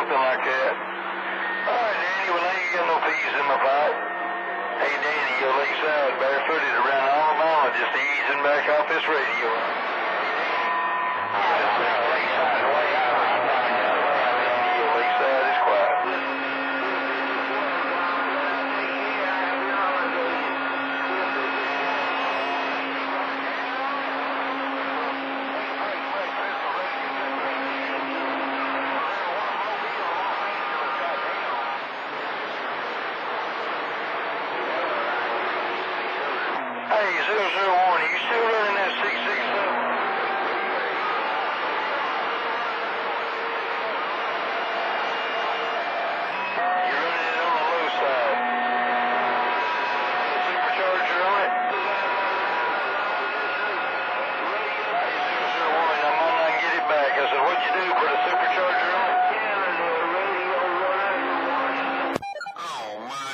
something like that. All right, Danny, well, I ain't got no peas in my pot. Hey, Danny, you're lakeside, barefooted around Alabama, just easing back off this radio. Lakeside is quiet. Hey, 001, are you still running that 667? You're running it on the low side. Supercharger on it? Hey, 001, I might not get it back. I said, what'd you do, put a supercharger on it? Oh, my.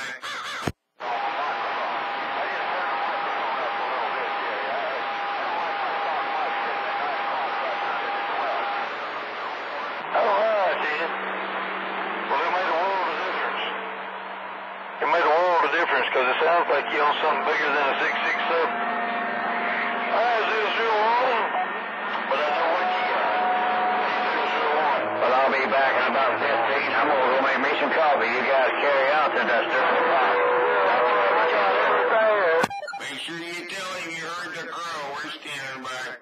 Oh, I did. Well, it made a world of difference. It made a world of difference because it sounds like you're on something bigger than a 667. All right, 001. But I know what you got. 001. Well, I'll be back in about 15. I'm going to go make me some coffee. You guys carry out the duster. Make sure you tell him you heard the crow. We're standing by.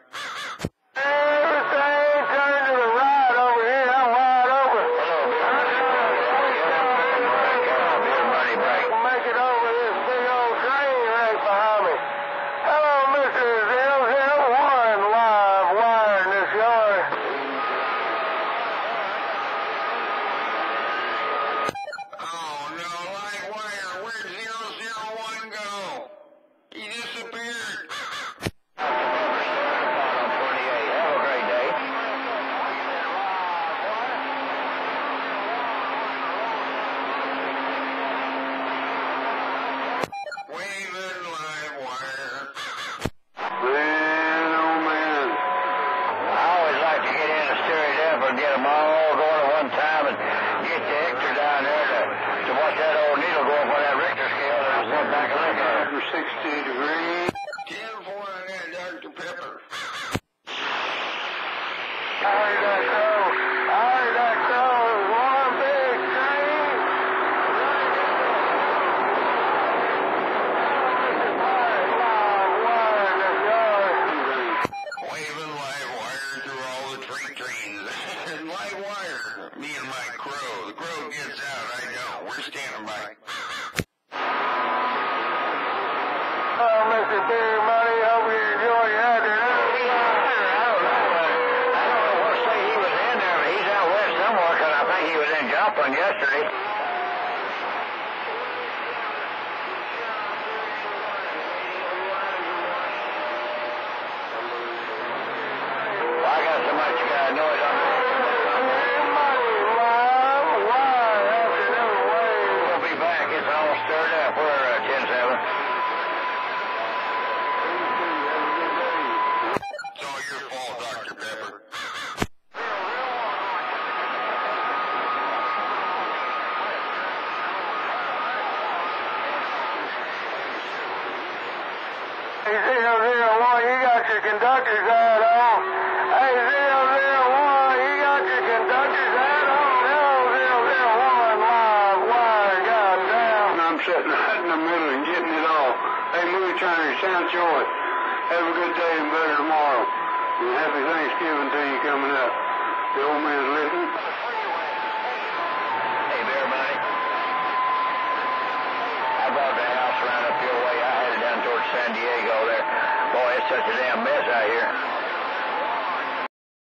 Get them all going at one time and get the extra down there to watch that old needle go up on that Richter scale and I'll sit back and look at it. 60 degrees. 10 for on that Dr. Pepper. I heard that crow. I heard that crow. It was one big train. Waving live wire through all the trains. Live wire. Me and my crow. The crow gets out. I don't. We're standing by. Oh, Mr. Big Money, hope you enjoy that. I don't know what state he was in there, but he's out west somewhere because I think he was in Joplin yesterday. Well, I got so much noise on me. It's all stirred up. We're 10-7. It's all your fault, Dr. Pepper. Hey, 001, you got your conductor's hat on. Hey, 001, you got your conductor's hat on. 001, live wire, goddamn. I'm sitting right in the middle and getting it all. Hey, movie trainers, sound joy. Have a good day and better tomorrow. And happy Thanksgiving to you coming up. The old man's listening. Hey, Bear Money. I bought the house right up your way. I had it down towards San Diego there. Boy, it's such a damn mess out here.